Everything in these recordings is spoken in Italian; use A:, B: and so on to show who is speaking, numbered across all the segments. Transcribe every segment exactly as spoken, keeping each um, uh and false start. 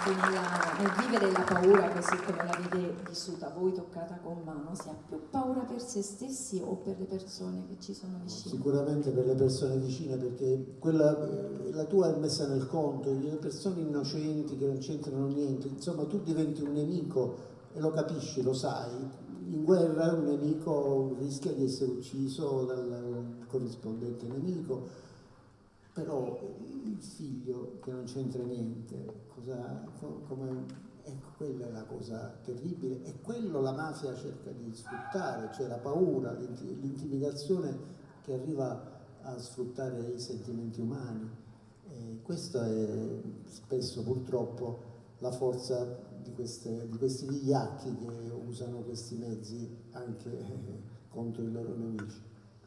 A: che nella, nel vivere la paura così come l'avete vissuta voi, toccata con mano, si ha più paura per se stessi o per le persone che ci sono vicine?
B: Sicuramente per le persone vicine, perché quella, la tua è messa nel conto, le persone innocenti che non c'entrano niente, insomma tu diventi un nemico e lo capisci, lo sai. In guerra un nemico rischia di essere ucciso dal corrispondente nemico. Però il figlio che non c'entra niente, cosa, come, ecco, quella è la cosa terribile, e quello la mafia cerca di sfruttare, cioè la paura, l'intimidazione che arriva a sfruttare i sentimenti umani. E questa è spesso purtroppo la forza di, queste, di questi vigliacchi che usano questi mezzi anche eh, contro i loro nemici.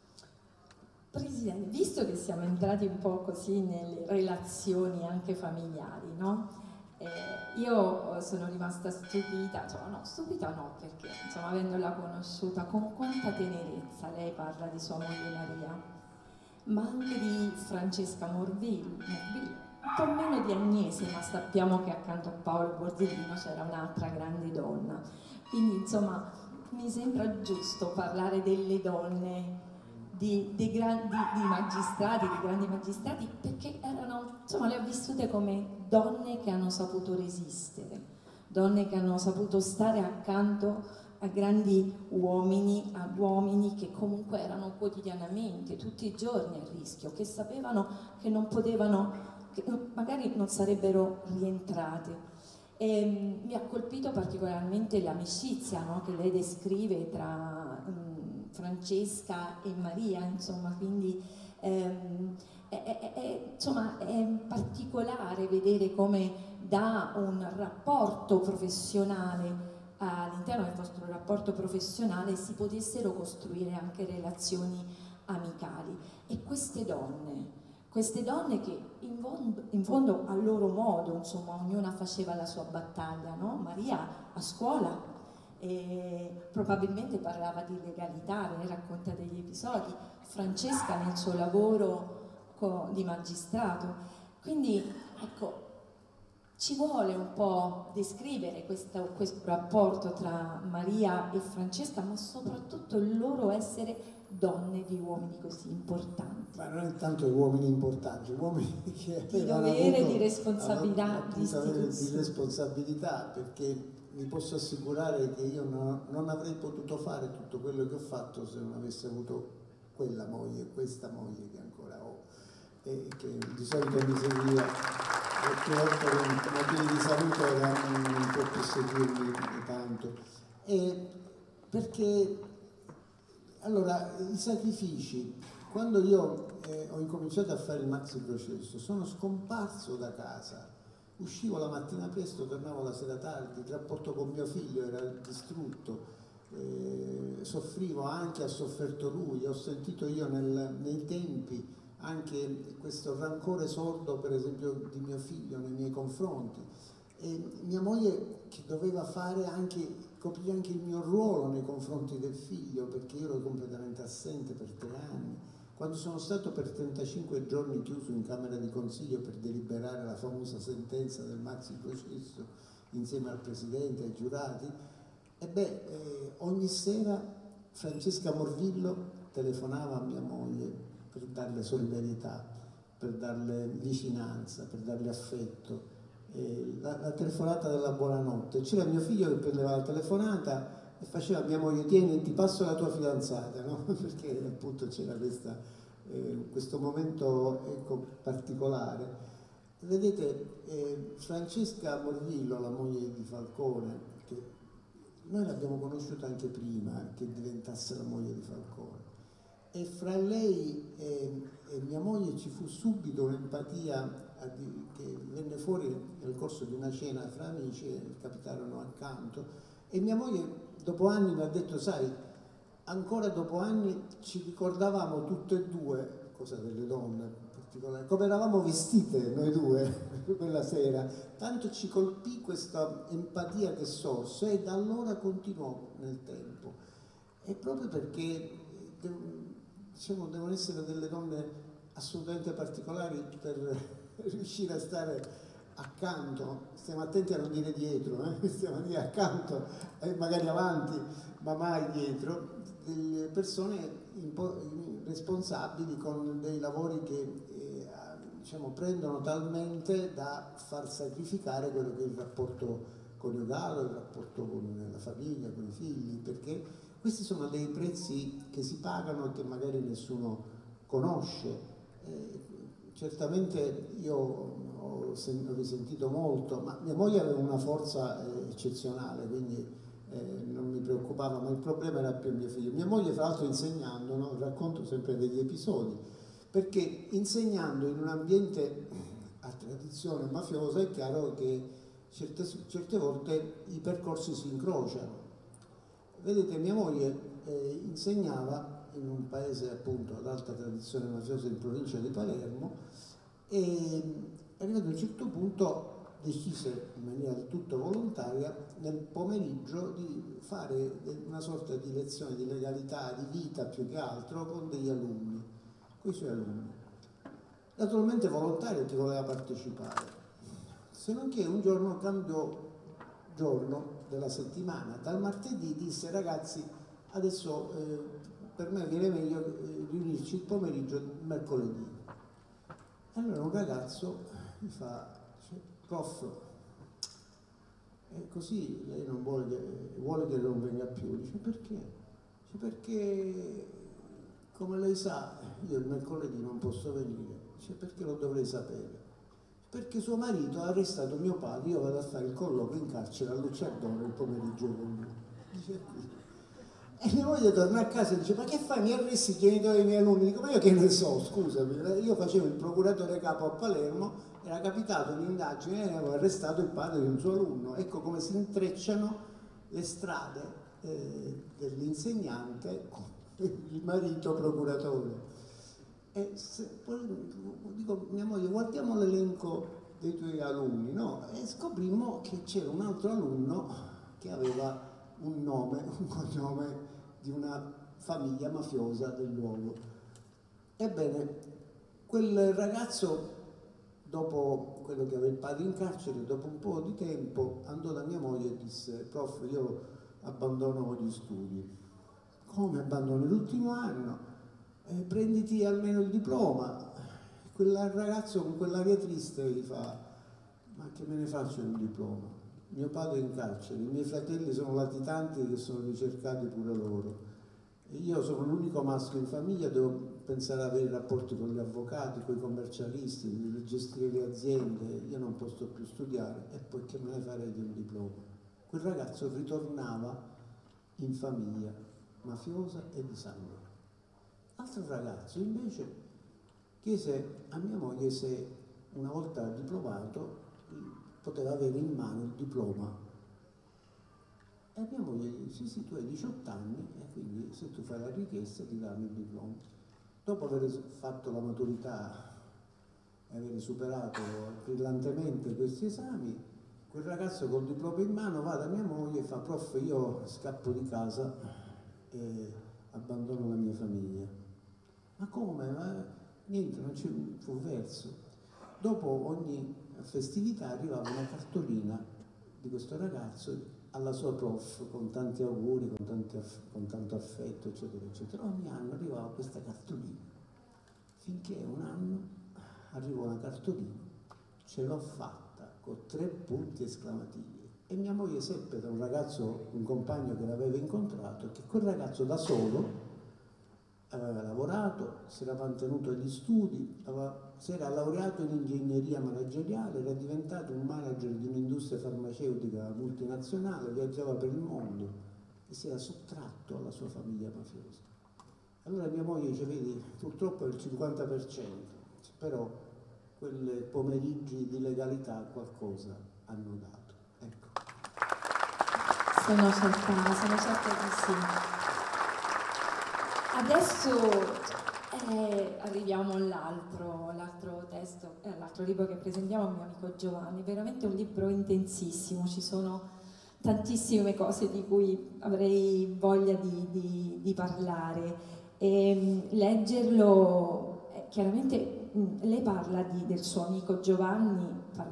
A: Presidente, visto che siamo entrati un po' così nelle relazioni anche familiari, no? Eh, io sono rimasta stupita, insomma no, stupita no, perché insomma avendola conosciuta, con quanta tenerezza lei parla di sua moglie Maria, ma anche di Francesca Morvillo, un po' meno di Agnese, ma sappiamo che accanto a Paolo Borsellino c'era un'altra grande donna. Quindi insomma mi sembra giusto parlare delle donne, Di, di, grandi, di magistrati, di grandi magistrati, perché erano, insomma, le ho vissute come donne che hanno saputo resistere, donne che hanno saputo stare accanto a grandi uomini, a uomini che comunque erano quotidianamente, tutti i giorni a rischio, che sapevano che non potevano, che magari non sarebbero rientrate. E, mi ha colpito particolarmente l'amicizia, no, che lei descrive tra um, Francesca e Maria, insomma, quindi ehm, è, è, è, insomma, è particolare vedere come da un rapporto professionale, all'interno del vostro rapporto professionale, si potessero costruire anche relazioni amicali. E queste donne, queste donne che in fondo, in fondo a loro modo, insomma, ognuna faceva la sua battaglia, no? Maria a scuola, e probabilmente parlava di legalità, ne racconta degli episodi, Francesca nel suo lavoro di magistrato. Quindi ecco, ci vuole un po' descrivere questo, questo rapporto tra Maria e Francesca, ma soprattutto il loro essere donne di uomini così importanti.
B: Ma non è tanto uomini importanti, uomini che
A: di dovere,
B: avuto,
A: di responsabilità,
B: avuto,
A: di istituzione.
B: di responsabilità, perché vi posso assicurare che io non, non avrei potuto fare tutto quello che ho fatto se non avessi avuto quella moglie, questa moglie che ancora ho, e che di solito mi seguiva, perché per motivi di salute non può più seguirmi tanto. E perché, allora, i sacrifici, quando io eh, ho incominciato a fare il maxi processo, sono scomparso da casa. Uscivo la mattina presto, tornavo la sera tardi, il rapporto con mio figlio era distrutto, eh, soffrivo, anche ha sofferto lui, ho sentito io nel, nei tempi anche questo rancore sordo, per esempio, di mio figlio nei miei confronti. E mia moglie che doveva fare anche, coprire anche il mio ruolo nei confronti del figlio, perché io ero completamente assente per tre anni. Quando sono stato per trentacinque giorni chiuso in camera di consiglio per deliberare la famosa sentenza del maxi processo insieme al presidente e ai giurati, e beh, eh, ogni sera Francesca Morvillo telefonava a mia moglie per darle solidarietà, per darle vicinanza, per darle affetto. Eh, la, la telefonata della buonanotte. C'era mio figlio che prendeva la telefonata e faceva a mia moglie: tieni, ti passo la tua fidanzata, no? Perché appunto c'era questa, eh, questo momento, ecco, particolare. Vedete, eh, Francesca Morvillo, la moglie di Falcone, che noi l'abbiamo conosciuta anche prima che diventasse la moglie di Falcone, e fra lei e, e mia moglie ci fu subito un'empatia che venne fuori nel corso di una cena fra amici che capitarono accanto, e mia moglie dopo anni mi ha detto: sai, ancora dopo anni ci ricordavamo tutte e due, cosa delle donne in particolare, come eravamo vestite noi due quella sera, tanto ci colpì questa empatia che sorse, e da allora continuò nel tempo. E proprio perché diciamo, devono essere delle donne assolutamente particolari per riuscire a stare accanto, stiamo attenti a non dire dietro, eh? Stiamo a dire accanto, eh, magari avanti, ma mai dietro, delle persone responsabili con dei lavori che eh, diciamo, prendono talmente da far sacrificare quello che è il rapporto coniugale, il rapporto con la famiglia, con i figli, perché questi sono dei prezzi che si pagano e che magari nessuno conosce. Eh, certamente io ho, sen- ho risentito molto, ma mia moglie aveva una forza eh, eccezionale, quindi eh, non mi preoccupava, ma il problema era più mio figlio. Mia moglie, tra l'altro, insegnando, no? Racconto sempre degli episodi, perché insegnando in un ambiente a tradizione mafiosa è chiaro che certe, certe volte i percorsi si incrociano. Vedete, mia moglie eh, insegnava in un paese appunto ad alta tradizione mafiosa in provincia di Palermo e arrivato a un certo punto decise in maniera del tutto volontaria nel pomeriggio di fare una sorta di lezione di legalità, di vita più che altro con degli alunni, con i suoi alunni. Naturalmente volontario chi voleva partecipare, se non che un giorno cambiò giorno della settimana, dal martedì disse disse adesso eh, per me viene meglio eh, riunirci il pomeriggio mercoledì. Allora un ragazzo mi fa, dice, prof, e così lei non vuole, vuole che non venga più. Dice perché? Dice perché come lei sa io il mercoledì non posso venire. Dice perché lo dovrei sapere? Perché suo marito ha arrestato mio padre, io vado a fare il colloquio in carcere a Lucertone il pomeriggio con lui. Dice qui. E mia moglie torna a casa e dice ma che fai, mi arresti i genitori dei miei alunni? Dico ma io che ne so, scusami, io facevo il procuratore capo a Palermo, era capitato un'indagine e avevo arrestato il padre di un suo alunno. Ecco come si intrecciano le strade eh, dell'insegnante con il marito procuratore. E se, poi dico mia moglie guardiamo l'elenco dei tuoi alunni, no? E scoprimmo che c'era un altro alunno che aveva un nome, un cognome di una famiglia mafiosa del luogo. Ebbene, quel ragazzo, dopo quello che aveva il padre in carcere, dopo un po' di tempo andò da mia moglie e disse prof io abbandono gli studi. Come abbandono? L'ultimo anno? Eh, prenditi almeno il diploma. Quel ragazzo con quell'aria triste gli fa ma che me ne faccio un diploma? Mio padre è in carcere, i miei fratelli sono latitanti che sono ricercati pure loro e io sono l'unico maschio in famiglia, devo pensare ad avere rapporti con gli avvocati, con i commercialisti, gestire le aziende, io non posso più studiare e poi che me ne farei di un diploma? Quel ragazzo ritornava in famiglia mafiosa e di sangue. Altro ragazzo invece chiese a mia moglie se una volta diplomato poteva avere in mano il diploma e mia moglie gli disse sì, tu hai diciotto anni e quindi se tu fai la richiesta ti danno il diploma. Dopo aver fatto la maturità e aver superato brillantemente questi esami, quel ragazzo col diploma in mano va da mia moglie e fa prof io scappo di casa e abbandono la mia famiglia. Ma come? Ma niente, non ci fu verso. Dopo ogni festività arrivava una cartolina di questo ragazzo alla sua prof con tanti auguri, con, tanti aff con tanto affetto, eccetera, eccetera. Ogni anno arrivava questa cartolina, finché un anno arrivò una cartolina, ce l'ho fatta, con tre punti esclamativi. E mia moglie seppe da un ragazzo, un compagno che l'aveva incontrato, che quel ragazzo da solo aveva lavorato, si era mantenuto agli studi, aveva, si era laureato in ingegneria manageriale, era diventato un manager di un'industria farmaceutica multinazionale, viaggiava per il mondo e si era sottratto alla sua famiglia mafiosa. Allora mia moglie dice, vedi, purtroppo è il cinquanta per cento, però quei pomeriggi di legalità qualcosa hanno dato. Ecco.
A: Sono certa, sono certa di sì. Adesso eh, arriviamo all'altro, all'altro testo, eh, all'altro libro che presentiamo, mio amico Giovanni, veramente un libro intensissimo, ci sono tantissime cose di cui avrei voglia di, di, di parlare e leggerlo, eh, chiaramente mh, lei parla di, del suo amico Giovanni, parlando un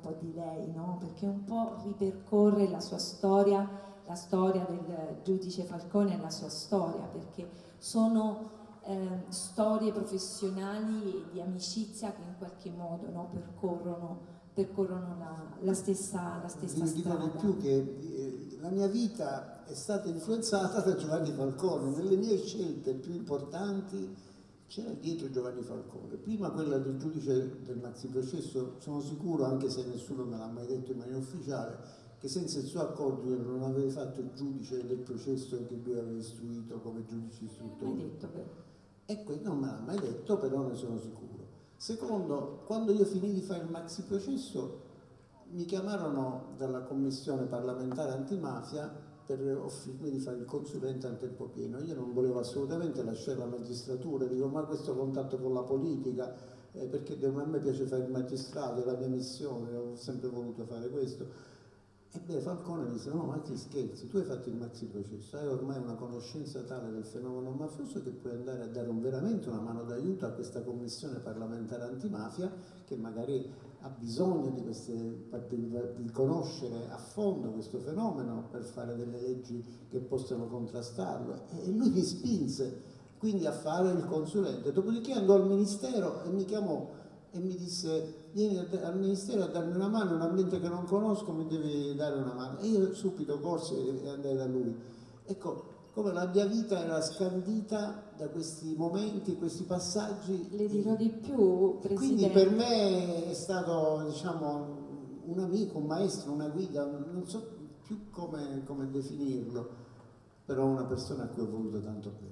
A: po' di lei, no? Perché un po' ripercorre la sua storia, la storia del giudice Falcone e la sua storia, perché sono eh, storie professionali e di amicizia che in qualche modo, no, percorrono, percorrono la, la stessa, la stessa
B: Io
A: strada.
B: dico di più che eh, la mia vita è stata influenzata da Giovanni Falcone. Nelle mie scelte più importanti c'era dietro Giovanni Falcone. Prima quella del giudice del maxiprocesso, sono sicuro, anche se nessuno me l'ha mai detto in maniera ufficiale, che senza il suo accordo io non avrei fatto il giudice del processo che lui aveva istruito come giudice istruttore.
A: Non l'hai detto però.
B: E questo non me l'ha mai detto, però ne sono sicuro. Secondo, quando io finì di fare il maxiprocesso, mi chiamarono dalla commissione parlamentare antimafia per offrirmi di fare il consulente a tempo pieno. Io non volevo assolutamente lasciare la magistratura, dico ma questo contatto con la politica, eh, perché a me piace fare il magistrato, è la mia missione, ho sempre voluto fare questo. Ebbene Falcone disse no, ma che scherzi, tu hai fatto il maxiprocesso, hai ormai una conoscenza tale del fenomeno mafioso che puoi andare a dare un, veramente una mano d'aiuto a questa commissione parlamentare antimafia che magari ha bisogno di, queste, di conoscere a fondo questo fenomeno per fare delle leggi che possano contrastarlo. E lui mi spinse quindi a fare il consulente, dopodiché andò al ministero e mi chiamò e mi disse vieni al ministero a darmi una mano, in un ambiente che non conosco mi devi dare una mano, e io subito corsi e andai da lui. Ecco come la mia vita era scandita da questi momenti, questi passaggi.
A: Le dirò di più, Presidente.
B: Quindi per me è stato, diciamo, un amico, un maestro, una guida, non so più come, come definirlo, però una persona a cui ho voluto tanto bene.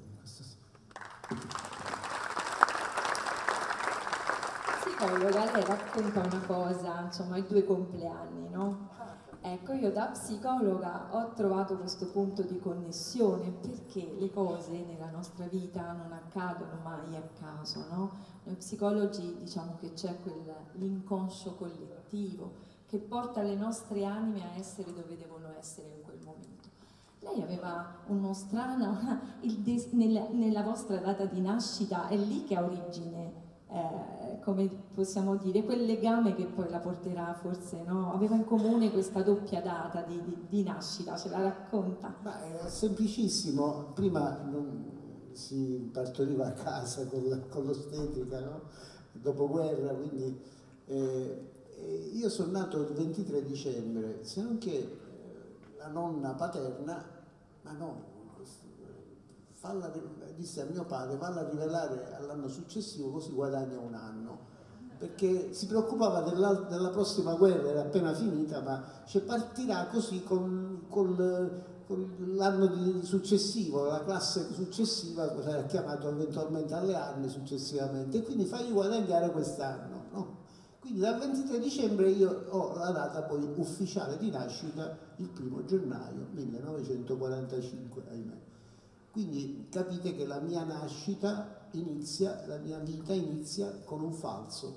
A: Psicologa, lei racconta una cosa, insomma, i due compleanni, no? Ecco, io da psicologa ho trovato questo punto di connessione perché le cose nella nostra vita non accadono mai a caso, no? Noi psicologi diciamo che c'è quell'inconscio collettivo che porta le nostre anime a essere dove devono essere in quel momento. Lei aveva uno strano, il des, nella, nella vostra data di nascita è lì che ha origine. Eh, come possiamo dire, quel legame che poi la porterà forse, no? Aveva in comune questa doppia data di, di, di nascita, ce la racconta?
B: Ma è semplicissimo, prima non si partoriva a casa con, con l'ostetrica, no? Dopoguerra, quindi eh, io sono nato il ventitré dicembre, se non che la nonna paterna, ma no, falla, disse a mio padre valla a rivelare all'anno successivo così guadagna un anno, perché si preoccupava della, della prossima guerra, era appena finita, ma cioè, partirà così con, con, con l'anno successivo, la classe successiva sarà chiamato eventualmente alle armi successivamente, e quindi fagli guadagnare quest'anno, no? Quindi dal ventitré dicembre io ho la data poi ufficiale di nascita il primo gennaio millenovecentoquarantacinque, ahimè. Quindi capite che la mia nascita inizia, la mia vita inizia con un falso,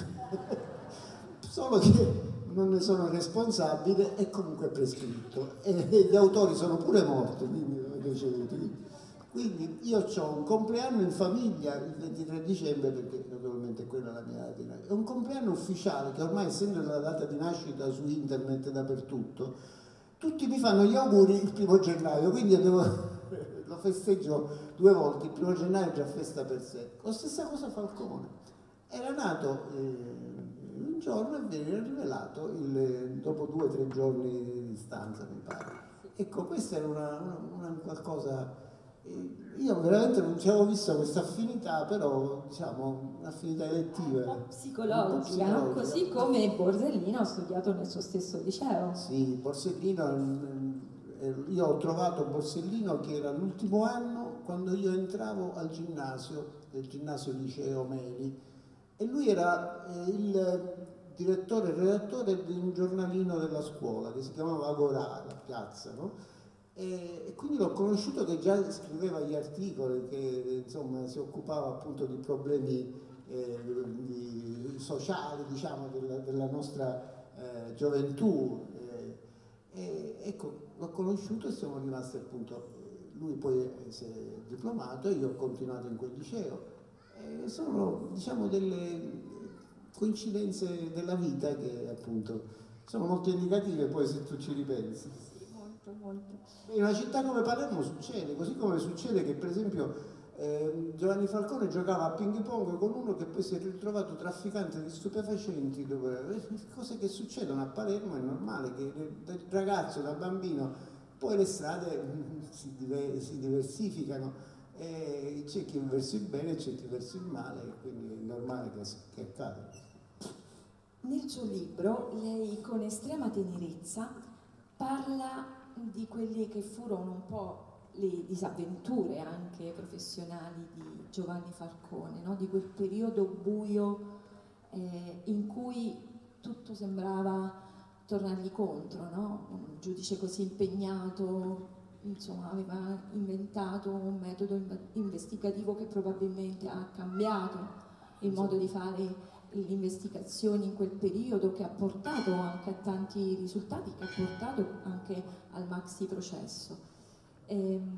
B: solo che non ne sono responsabile e comunque prescritto, e gli autori sono pure morti, quindi non ricevuti. Quindi io ho un compleanno in famiglia il ventitré dicembre, perché naturalmente quella è la mia data di nascita, è un compleanno ufficiale che ormai, essendo la data di nascita su internet dappertutto, tutti mi fanno gli auguri il primo gennaio, quindi io devo... lo festeggio due volte, il primo gennaio è già festa per sé. La stessa cosa Falcone, era nato eh, un giorno e venne rivelato il, dopo due o tre giorni di distanza, mi pare. Ecco, questa era una, una, una qualcosa, eh, io veramente non ci avevo visto questa affinità, però diciamo un'affinità elettiva.
A: Un po' psicologica, un po' così come Borsellino ha studiato nel suo stesso liceo.
B: Sì, Borsellino... Io ho trovato Borsellino che era l'ultimo anno quando io entravo al ginnasio, del ginnasio liceo Meli, e lui era eh, il direttore e redattore di un giornalino della scuola che si chiamava Agorà, la piazza, no? E, e quindi l'ho conosciuto che già scriveva gli articoli, che insomma si occupava appunto di problemi eh, di, sociali, diciamo, della, della nostra eh, gioventù. Eh, e, ecco, l'ho conosciuto e siamo rimasti appunto, lui poi si è diplomato e io ho continuato in quel liceo. E sono, diciamo, delle, coincidenze della vita che appunto sono molto indicative poi se tu ci ripensi.
A: Sì, molto, molto.
B: In una città come Palermo succede, così come succede che per esempio eh, Giovanni Falcone giocava a ping pong con uno che poi si è ritrovato trafficante di stupefacenti, dove, cose che succedono a Palermo. È normale che da ragazzo, da bambino, poi le strade si, diver si diversificano, e c'è chi verso il bene e c'è chi verso il male, quindi è normale che, che accada.
A: Nel suo libro lei con estrema tenerezza parla di quelle che furono un po' le disavventure anche professionali di Giovanni Falcone, no? Di quel periodo buio eh, in cui tutto sembrava tornargli contro, no? Un giudice così impegnato, insomma, aveva inventato un metodo investigativo che probabilmente ha cambiato il modo di fare le investigazioni in quel periodo, che ha portato anche a tanti risultati, che ha portato anche al maxi processo. Ehm,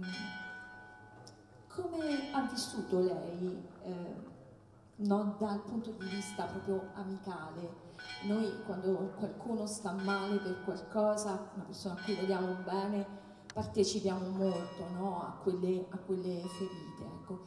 A: come ha vissuto lei, eh, no, dal punto di vista proprio amicale? Noi quando qualcuno sta male per qualcosa, una persona a cui vogliamo bene, partecipiamo molto, no, a, quelle, a quelle ferite. Ecco.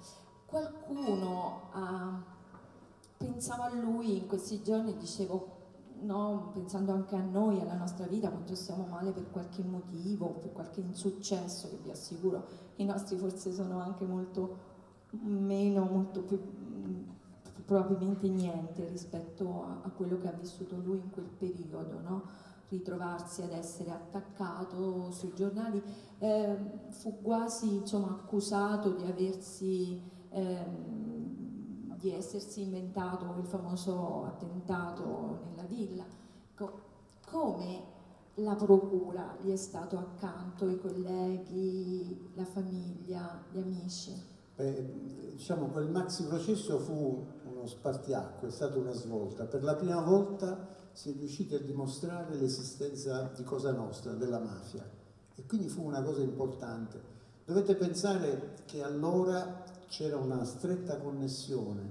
A: Qualcuno ha... Pensavo a lui in questi giorni e dicevo, no, pensando anche a noi, alla nostra vita, quando stiamo male per qualche motivo, per qualche insuccesso, che vi assicuro, i nostri forse sono anche molto meno, molto più, probabilmente niente rispetto a, a quello che ha vissuto lui in quel periodo, no? Ritrovarsi ad essere attaccato sui giornali, eh, fu quasi, insomma, accusato di aversi... Eh, di essersi inventato il famoso attentato nella villa. Co come la procura gli è stato accanto, i colleghi, la famiglia, gli amici?
B: Beh, diciamo, quel maxi processo fu uno spartiacque, è stata una svolta. Per la prima volta si è riusciti a dimostrare l'esistenza di Cosa Nostra, della mafia, e quindi fu una cosa importante. Dovete pensare che allora c'era una stretta connessione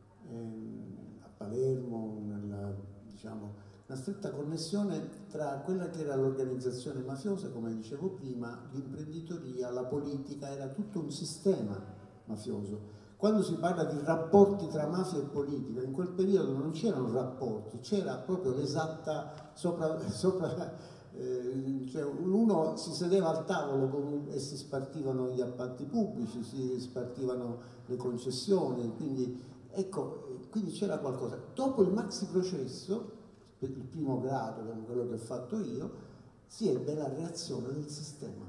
B: ehm, a Palermo, nella, diciamo, una stretta connessione tra quella che era l'organizzazione mafiosa, come dicevo prima, l'imprenditoria, la politica, era tutto un sistema mafioso. Quando si parla di rapporti tra mafia e politica, in quel periodo non c'erano rapporti, c'era proprio l'esatta sopra, sopra Eh, cioè uno si sedeva al tavolo con, e si spartivano gli appalti pubblici, si spartivano le concessioni, quindi ecco, quindi c'era qualcosa. Dopo il maxi processo, per il primo grado, quello che ho fatto io, si ebbe la reazione del sistema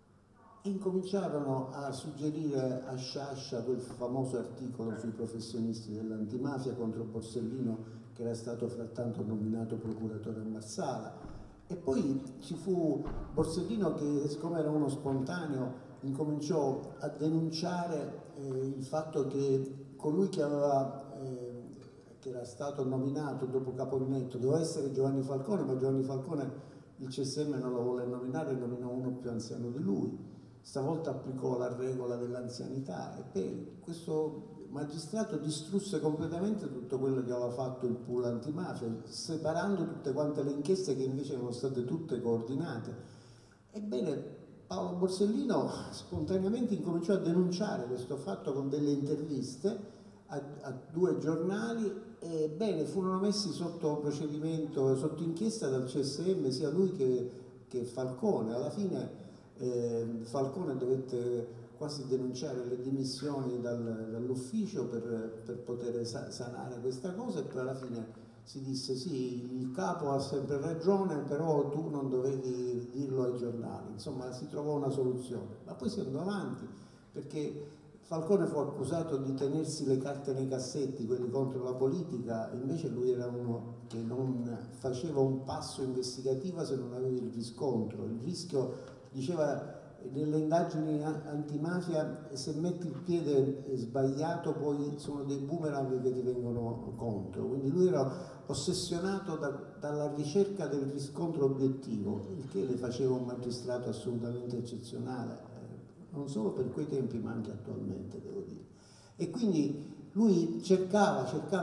B: e incominciarono a suggerire a Sciascia quel famoso articolo sui professionisti dell'antimafia contro Borsellino, che era stato frattanto nominato procuratore a Marsala. E poi ci fu Borsellino che, siccome era uno spontaneo, incominciò a denunciare eh, il fatto che colui che, aveva, eh, che era stato nominato dopo Caponnetto doveva essere Giovanni Falcone, ma Giovanni Falcone il C S M non lo volle nominare e nominò uno più anziano di lui. Stavolta applicò la regola dell'anzianità e poi questo magistrato distrusse completamente tutto quello che aveva fatto il pool antimafia, separando tutte quante le inchieste che invece erano state tutte coordinate. Ebbene, Paolo Borsellino spontaneamente incominciò a denunciare questo fatto con delle interviste a, a due giornali e ebbene furono messi sotto procedimento, sotto inchiesta dal C S M sia lui che, che Falcone. Alla fine eh, Falcone dovette quasi denunciare le dimissioni dal, dall'ufficio per, per poter sanare questa cosa, e poi alla fine si disse sì, il capo ha sempre ragione, però tu non dovevi dirlo ai giornali. Insomma, si trovò una soluzione, ma poi si andò avanti perché Falcone fu accusato di tenersi le carte nei cassetti, quelli contro la politica, invece lui era uno che non faceva un passo investigativo se non aveva il riscontro. Il rischio, diceva, nelle indagini antimafia, se metti il piede sbagliato poi sono dei boomerang che ti vengono contro, quindi lui era ossessionato da, dalla ricerca del riscontro obiettivo, il che le faceva un magistrato assolutamente eccezionale, eh, non solo per quei tempi ma anche attualmente, devo dire. E quindi lui cercava, cercava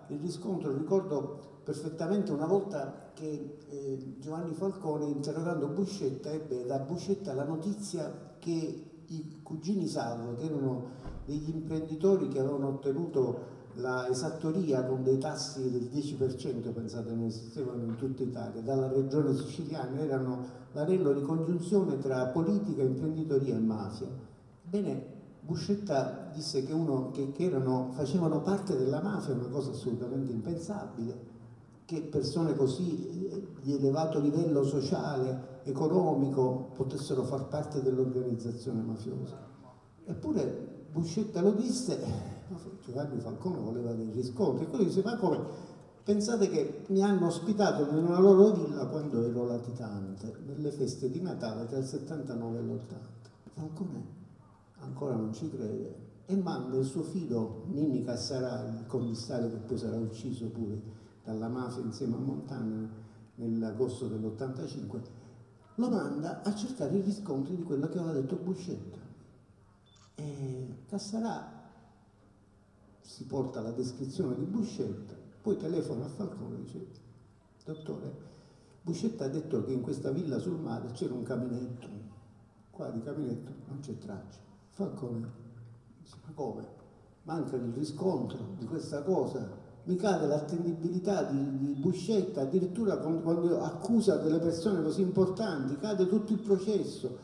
B: il riscontro. Ricordo perfettamente una volta che eh, Giovanni Falcone, interrogando Buscetta, ebbe da Buscetta la notizia che i cugini Salvo, che erano degli imprenditori che avevano ottenuto la esattoria con dei tassi del dieci per cento, pensate, non esistevano in tutta Italia, dalla regione siciliana, erano l'anello di congiunzione tra politica, imprenditoria e mafia. Ebbene, Buscetta disse che, uno, che, che erano, facevano parte della mafia, una cosa assolutamente impensabile, che persone così di elevato livello sociale, economico, potessero far parte dell'organizzazione mafiosa. Eppure Buscetta lo disse, Giovanni Falcone voleva dei riscontri, e quello disse: ma come? Pensate che mi hanno ospitato in una loro villa quando ero latitante, nelle feste di Natale tra il settantanove e l'ottanta. Falcone ancora non ci crede e manda il suo figlio Ninni Cassarà, il commissario che poi sarà ucciso pure dalla mafia insieme a Montana nell'agosto dell'ottantacinque, lo manda a cercare i riscontri di quello che aveva detto Buscetta. E Cassarà si porta la descrizione di Buscetta, poi telefona a Falcone e dice: dottore, Buscetta ha detto che in questa villa sul mare c'era un caminetto, qua di caminetto non c'è traccia. Falcone dice: ma come? Manca il riscontro di questa cosa, mi cade l'attendibilità di, di Buscetta, addirittura quando accusa delle persone così importanti, cade tutto il processo.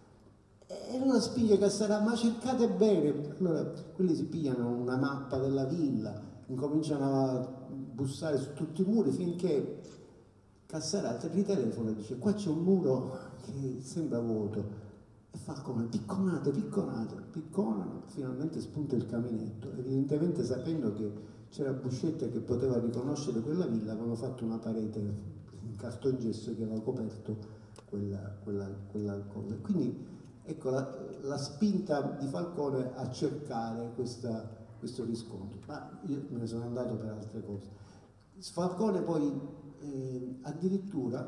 B: E allora spinge Cassarà: ma cercate bene. Allora quelli si pigliano una mappa della villa, incominciano a bussare su tutti i muri, finché Cassarà ritelefona e dice: qua c'è un muro che sembra vuoto. E fa come picconate, picconate, picconano, finalmente spunta il caminetto. Evidentemente, sapendo che c'era Buscetta che poteva riconoscere quella villa, avevano fatto una parete in cartongesso che aveva coperto quella, quella, quella cosa. Quindi ecco la, la spinta di Falcone a cercare questa, questo riscontro. Ma io me ne sono andato per altre cose. Falcone poi eh, addirittura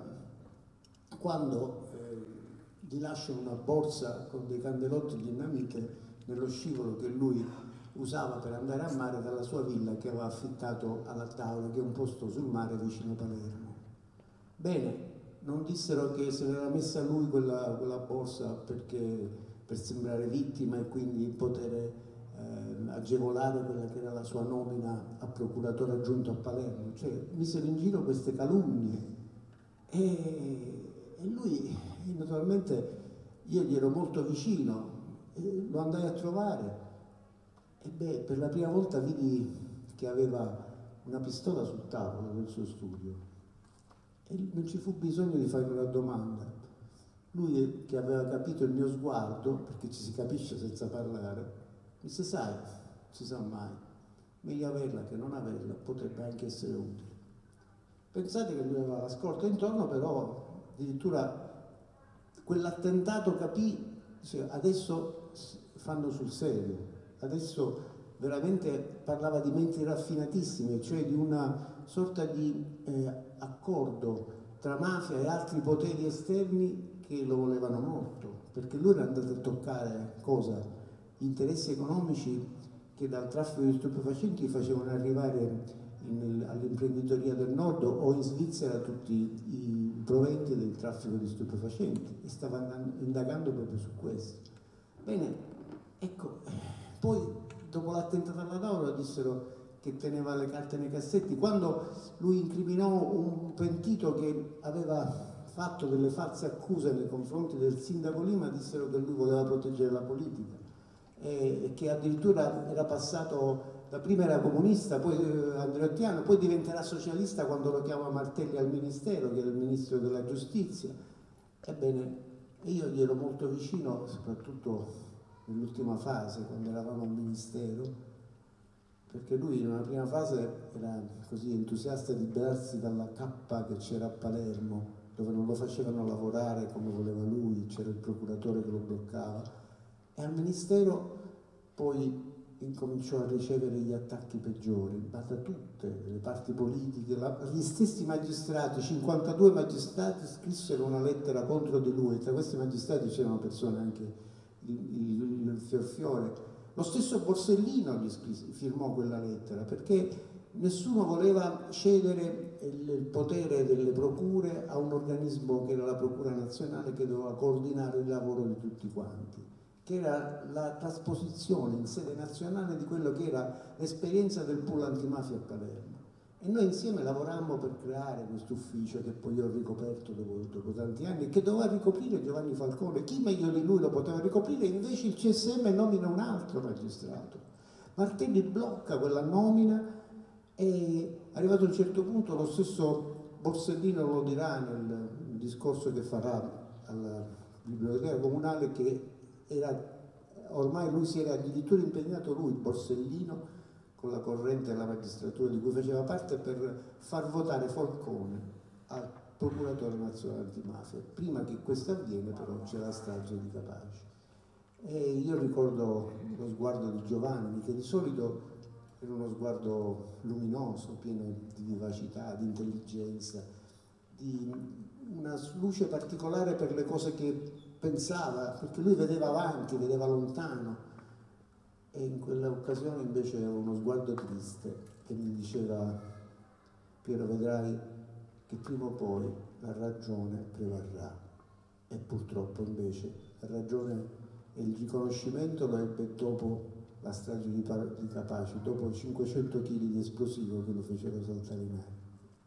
B: quando eh, gli lasciano una borsa con dei candelotti di dinamite nello scivolo che lui usava per andare a mare dalla sua villa che aveva affittato alla Tauro, che è un posto sul mare vicino Palermo. Bene, non dissero che se l'era messa lui quella, quella borsa perché, per sembrare vittima e quindi poter eh, agevolare quella che era la sua nomina a procuratore aggiunto a Palermo. Cioè misero in giro queste calunnie e, e lui naturalmente, io gli ero molto vicino, e lo andai a trovare e beh, per la prima volta vidi che aveva una pistola sul tavolo del suo studio e non ci fu bisogno di fare una domanda. Lui, che aveva capito il mio sguardo, perché ci si capisce senza parlare, mi disse: sai, non si sa mai, meglio averla che non averla, potrebbe anche essere utile. Pensate che lui aveva la scorta intorno, però addirittura quell'attentato capì, cioè, adesso fanno sul serio, adesso veramente parlava di menti raffinatissime, cioè di una sorta di eh, accordo tra mafia e altri poteri esterni che lo volevano morto, perché lui era andato a toccare cosa? Interessi economici che dal traffico di stupefacenti facevano arrivare all'imprenditoria del nord o in Svizzera tutti i proventi del traffico di stupefacenti, e stava andando, indagando proprio su questo. Bene, ecco, poi dopo l'attentato alla Tauro dissero che teneva le carte nei cassetti. Quando lui incriminò un pentito che aveva fatto delle false accuse nei confronti del sindaco Lima, dissero che lui voleva proteggere la politica e che addirittura era passato, da prima era comunista, poi andreottiano, poi diventerà socialista quando lo chiama Martelli al ministero, che era il ministro della giustizia. Ebbene, io gli ero molto vicino, soprattutto nell'ultima fase, quando eravamo al ministero, perché lui in una prima fase era così entusiasta di liberarsi dalla cappa che c'era a Palermo, dove non lo facevano lavorare come voleva lui, c'era il procuratore che lo bloccava, e al ministero poi incominciò a ricevere gli attacchi peggiori, ma da tutte le parti politiche. La, gli stessi magistrati, cinquantadue magistrati, scrissero una lettera contro di lui. Tra questi magistrati c'erano persone anche il, il, il Fiorfiore. Lo stesso Borsellino gli scrisse, firmò quella lettera, perché nessuno voleva cedere il, il potere delle procure a un organismo che era la Procura Nazionale, che doveva coordinare il lavoro di tutti quanti, che era la trasposizione in sede nazionale di quello che era l'esperienza del pool antimafia a Palermo. E noi insieme lavorammo per creare questo ufficio che poi io ho ricoperto dopo, dopo tanti anni, che doveva ricoprire Giovanni Falcone. Chi meglio di lui lo poteva ricoprire? Invece il C S M nomina un altro magistrato. Martelli blocca quella nomina e arrivato a un certo punto lo stesso Borsellino lo dirà nel discorso che farà alla biblioteca comunale, che era, ormai lui si era addirittura impegnato lui, Borsellino, con la corrente della magistratura di cui faceva parte, per far votare Falcone al procuratore nazionale antimafia. Prima che questo avviene però c'è la strage di Capaci. E io ricordo lo sguardo di Giovanni, che di solito era uno sguardo luminoso, pieno di vivacità, di intelligenza, di una luce particolare per le cose che pensava, perché lui vedeva avanti, vedeva lontano. E in quell'occasione invece avevo uno sguardo triste che mi diceva: Piero, vedrai che prima o poi la ragione prevarrà. E purtroppo invece la ragione e il riconoscimento lo ebbe dopo la strage di, di Capaci, dopo cinquecento chili di esplosivo che lo fecero saltare in aria.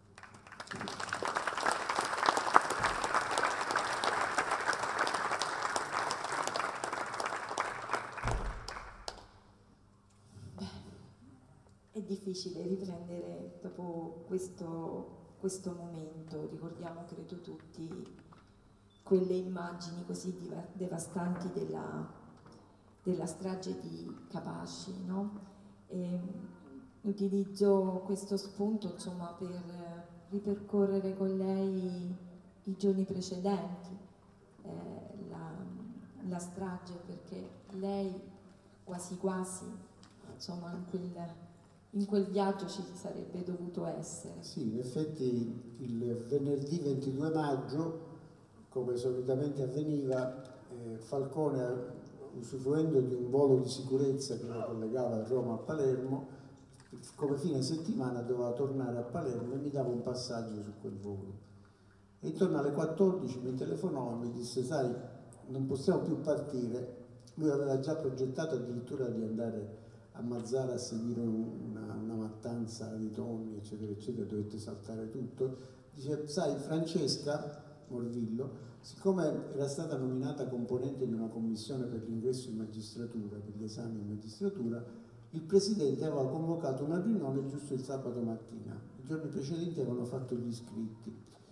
A: È difficile riprendere dopo questo, questo momento. Ricordiamo, credo tutti, quelle immagini così devastanti della, della strage di Capaci, no? E utilizzo questo spunto, insomma, per ripercorrere con lei i giorni precedenti eh, la, la strage, perché lei quasi quasi, insomma, in quel in quel viaggio ci sarebbe dovuto essere.
B: Sì, in effetti il venerdì ventidue maggio, come solitamente avveniva, eh, Falcone, usufruendo di un volo di sicurezza che lo collegava da Roma a Palermo, come fine settimana doveva tornare a Palermo e mi dava un passaggio su quel volo. E intorno alle quattordici mi telefonò e mi disse: sai, non possiamo più partire. Lui aveva già progettato addirittura di andare a Mazara a seguire una, una mattanza di tonni, eccetera, eccetera, dovette saltare tutto. Dice: sai, Francesca Morvillo, siccome era stata nominata componente di una commissione per l'ingresso in magistratura, per gli esami in magistratura, il presidente aveva convocato una riunione giusto il sabato mattina. I giorni precedenti avevano fatto gli iscritti.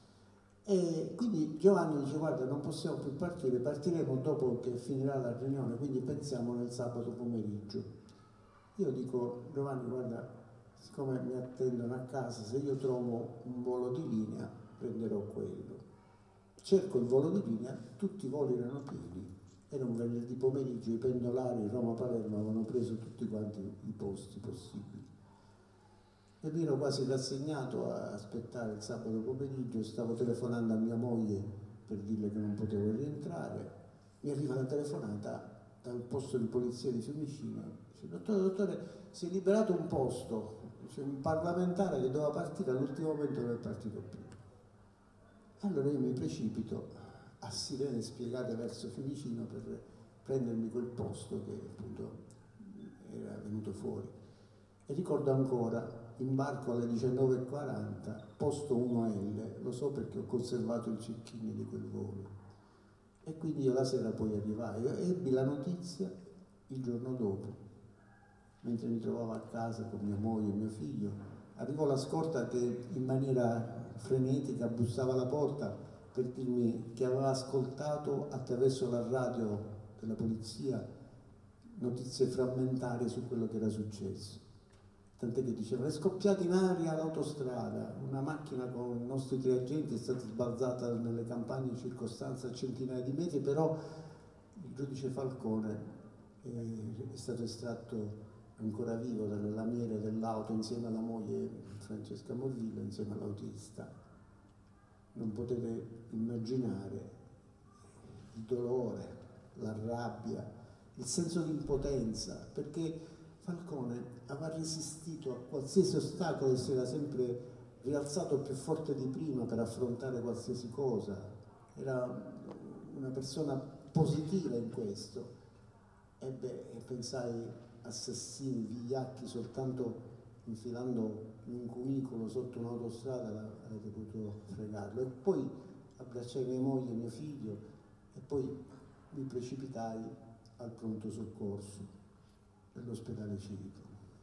B: E quindi Giovanni dice: guarda, non possiamo più partire, partiremo dopo che finirà la riunione, quindi pensiamo nel sabato pomeriggio. Io dico: Giovanni, guarda, siccome mi attendono a casa, se io trovo un volo di linea prenderò quello. Cerco il volo di linea, tutti i voli erano pieni, era un venerdì pomeriggio, i pendolari Roma-Palermo avevano preso tutti quanti i posti possibili. E mi ero quasi rassegnato a aspettare il sabato pomeriggio, stavo telefonando a mia moglie per dirle che non potevo rientrare. Mi arriva la telefonata dal posto di polizia di Fiumicino. Dottore, dottore, si è liberato un posto, c'è un parlamentare che doveva partire, all'ultimo momento non è partito più. Allora io mi precipito a sirene spiegate verso Fiumicino per prendermi quel posto che appunto era venuto fuori. E ricordo ancora, imbarco alle diciannove e quaranta, posto uno L, lo so perché ho conservato il cecchino di quel volo. E quindi io la sera poi arrivai, ebbi la notizia il giorno dopo. Mentre mi trovavo a casa con mia moglie e mio figlio, arrivò la scorta che in maniera frenetica bussava alla porta per dirmi che aveva ascoltato attraverso la radio della polizia notizie frammentarie su quello che era successo. Tant'è che diceva: è scoppiata in aria l'autostrada, una macchina con i nostri tre agenti è stata sbalzata nelle campagne in circostanza a centinaia di metri, però il giudice Falcone è, è stato estratto ancora vivo dalle lamiere dell'auto insieme alla moglie Francesca Morvillo, insieme all'autista. Non potete immaginare il dolore, la rabbia, il senso di impotenza, perché Falcone aveva resistito a qualsiasi ostacolo e si era sempre rialzato più forte di prima per affrontare qualsiasi cosa. Era una persona positiva in questo. E beh, pensai, assassini, vigliacchi, soltanto infilando in un cunicolo sotto un'autostrada avrete potuto fregarlo. E poi abbracciai mia moglie e mio figlio e poi mi precipitai al pronto soccorso dell'ospedale civico.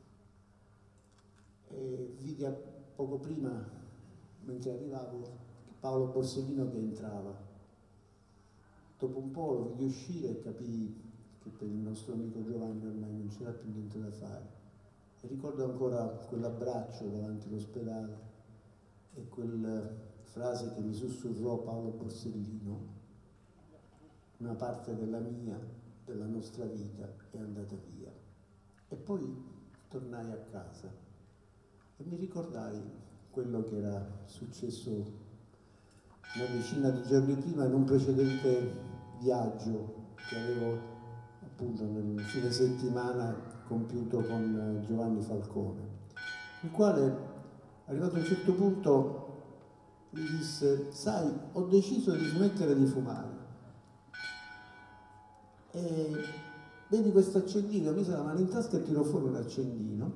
B: E vidi poco prima, mentre arrivavo, Paolo Borsellino che entrava. Dopo un po' lo vidi uscire e capii che per il nostro amico Giovanni ormai non c'era più niente da fare. E ricordo ancora quell'abbraccio davanti all'ospedale e quella frase che mi sussurrò Paolo Borsellino: una parte della mia, della nostra vita è andata via. E poi tornai a casa e mi ricordai quello che era successo una decina di giorni prima in un precedente viaggio che avevo appunto nel fine settimana compiuto con Giovanni Falcone, il quale, arrivato a un certo punto, mi disse: sai, ho deciso di smettere di fumare e vedi questo accendino, mi se la mano in tasca e tiro fuori un accendino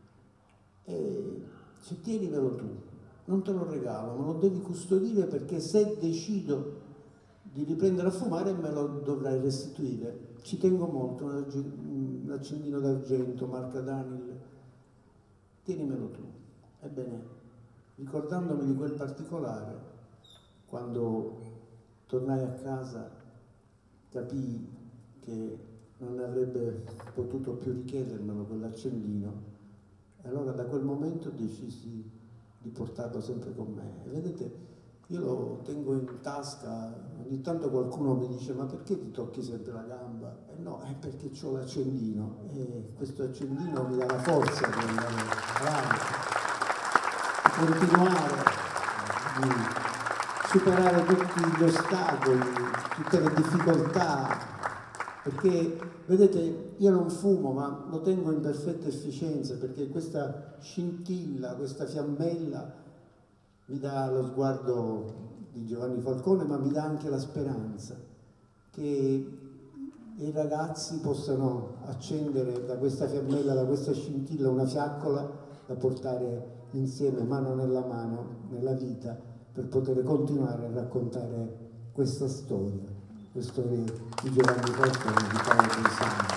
B: e dice: tienimelo tu, non te lo regalo, me lo devi custodire perché se decido di riprendere a fumare me lo dovrai restituire. Ci tengo molto, un accendino d'argento, marca Daniel, tienimelo tu. Ebbene, ricordandomi di quel particolare, quando tornai a casa capii che non avrebbe potuto più richiedermelo quell'accendino, e allora da quel momento decisi di portarlo sempre con me. E vedete, io lo tengo in tasca, ogni tanto qualcuno mi dice: ma perché ti tocchi sempre la gamba? E no, è perché ho l'accendino e questo accendino mi dà la forza di andare avanti, di continuare, di superare tutti gli ostacoli, tutte le difficoltà, perché vedete, io non fumo ma lo tengo in perfetta efficienza, perché questa scintilla, questa fiammella mi dà lo sguardo di Giovanni Falcone, ma mi dà anche la speranza che i ragazzi possano accendere da questa fiammella, da questa scintilla, una fiaccola da portare insieme, mano nella mano, nella vita, per poter continuare a raccontare questa storia, le storie di Giovanni Falcone e di Paolo Borsellino.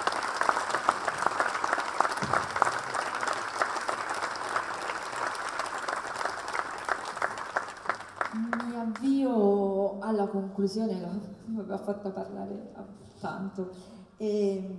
A: Mi avvio alla conclusione, l'ho aveva fatto parlare tanto. E,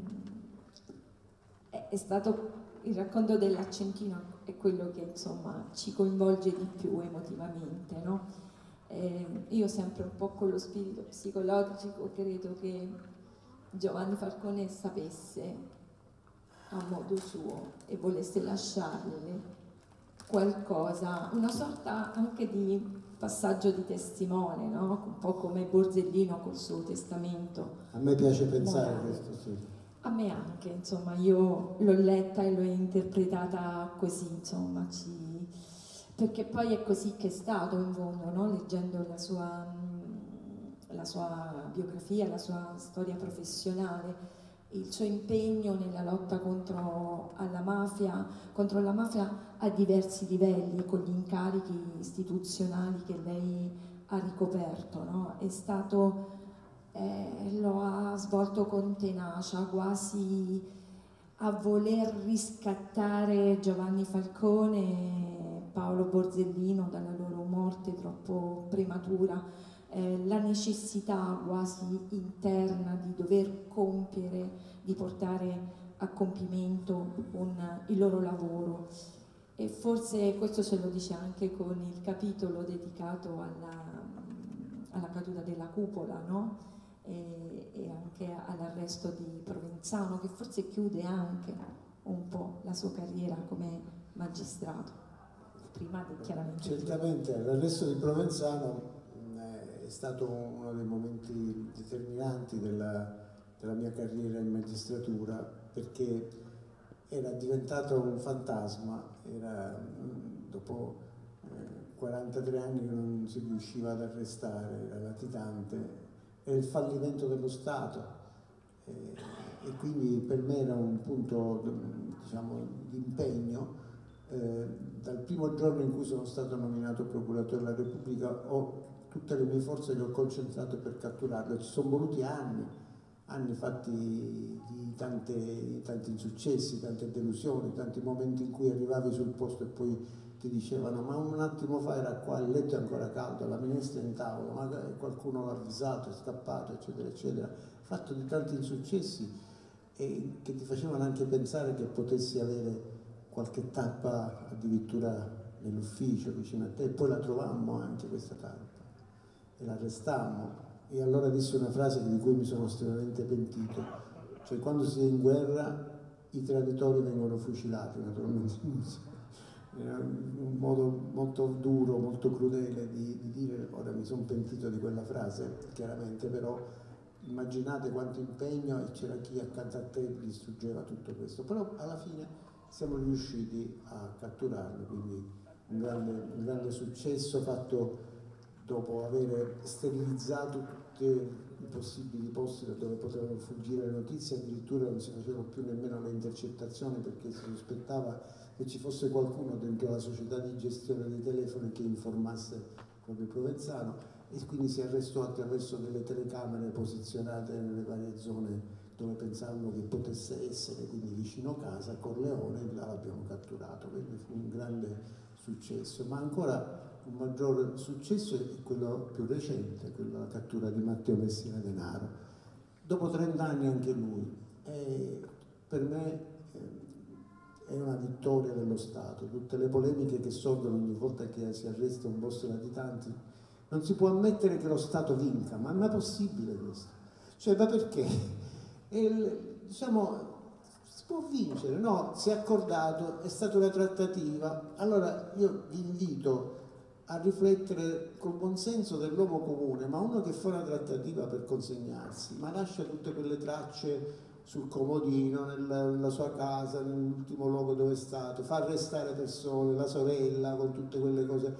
A: è, è stato il racconto dell'accentino, è quello che insomma ci coinvolge di più emotivamente, no? E io sempre un po' con lo spirito psicologico credo che Giovanni Falcone sapesse a modo suo e volesse lasciarle qualcosa, una sorta anche di passaggio di testimone, no? Un po' come Borsellino col suo testamento.
B: A me piace pensare morale. Questo, sì.
A: A me anche, insomma, io l'ho letta e l'ho interpretata così, insomma, ci... perché poi è così che è stato in fondo, no? Leggendo la sua, la sua biografia, la sua storia professionale, il suo impegno nella lotta contro, alla mafia, contro la mafia a diversi livelli, con gli incarichi istituzionali che lei ha ricoperto, no? È stato, eh, lo ha svolto con tenacia, quasi a voler riscattare Giovanni Falcone e Paolo Borsellino dalla loro morte troppo prematura. Eh, la necessità quasi interna di dover compiere, di portare a compimento un, il loro lavoro, e forse questo ce lo dice anche con il capitolo dedicato alla, alla caduta della cupola, no? e, e anche all'arresto di Provenzano, che forse chiude anche un po' la sua carriera come magistrato. Prima di, chiaramente
B: certamente l'arresto di Provenzano è stato uno dei momenti determinanti della, della mia carriera in magistratura, perché era diventato un fantasma, era dopo eh, quarantatré anni che non si riusciva ad arrestare, era latitante, era il fallimento dello Stato eh, e quindi per me era un punto, diciamo, di impegno. Eh, dal primo giorno in cui sono stato nominato procuratore della Repubblica ho tutte le mie forze le ho concentrate per catturarlo, ci sono voluti anni, anni fatti di tante, tanti insuccessi, tante delusioni, tanti momenti in cui arrivavi sul posto e poi ti dicevano ma un attimo fa era qua, il letto è ancora caldo, la minestra è in tavola, ma qualcuno l'ha avvisato, è scappato, eccetera, eccetera, fatto di tanti insuccessi e che ti facevano anche pensare che potessi avere qualche tappa addirittura nell'ufficio vicino a te, e poi la trovammo anche questa tappa e l'arrestammo. E allora disse una frase di cui mi sono estremamente pentito, cioè quando si è in guerra i traditori vengono fucilati, naturalmente era un modo molto duro, molto crudele di, di dire, ora mi sono pentito di quella frase, chiaramente, però immaginate quanto impegno e c'era chi accanto a te distruggeva tutto questo, però alla fine siamo riusciti a catturarlo, quindi un grande, un grande successo fatto dopo aver sterilizzato tutti i possibili posti da dove potevano fuggire le notizie, addirittura non si facevano più nemmeno le intercettazioni perché si sospettava che ci fosse qualcuno dentro la società di gestione dei telefoni che informasse proprio Provenzano e quindi si arrestò attraverso delle telecamere posizionate nelle varie zone dove pensavano che potesse essere, quindi vicino casa, Corleone, e là l'abbiamo catturato, quindi fu un grande successo, ma ancora un maggior successo è quello più recente, quello della cattura di Matteo Messina Denaro. Dopo trenta anni anche lui, e per me è una vittoria dello Stato, tutte le polemiche che sorgono ogni volta che si arresta un boss latitanti, non si può ammettere che lo Stato vinca, ma non è possibile questo, cioè ma perché? E, diciamo, si può vincere, no? Si è accordato, è stata una trattativa, allora io vi invito a riflettere col buonsenso dell'uomo comune, ma uno che fa una trattativa per consegnarsi, ma lascia tutte quelle tracce sul comodino, nella, nella sua casa, nell'ultimo luogo dove è stato, fa arrestare persone, la sorella con tutte quelle cose,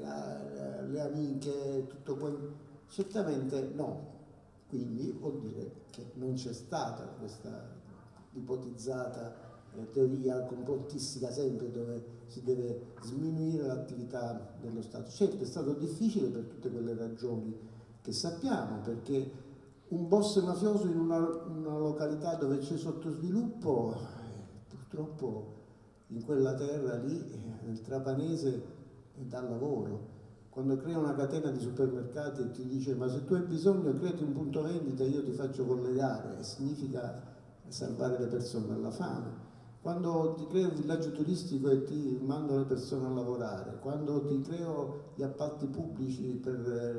B: le, le amiche, tutto quel... Certamente no. Quindi vuol dire che non c'è stata questa ipotizzata eh, teoria complottistica sempre dove si deve sminuire l'attività dello Stato. Certo è stato difficile per tutte quelle ragioni che sappiamo, perché un boss mafioso in una, una località dove c'è sottosviluppo, eh, purtroppo in quella terra lì, eh, nel trapanese, dà lavoro. Quando crea una catena di supermercati e ti dice ma se tu hai bisogno creati un punto vendita e io ti faccio collegare, significa salvare le persone dalla fame. Quando ti creo un villaggio turistico e ti mando le persone a lavorare, quando ti creo gli appalti pubblici per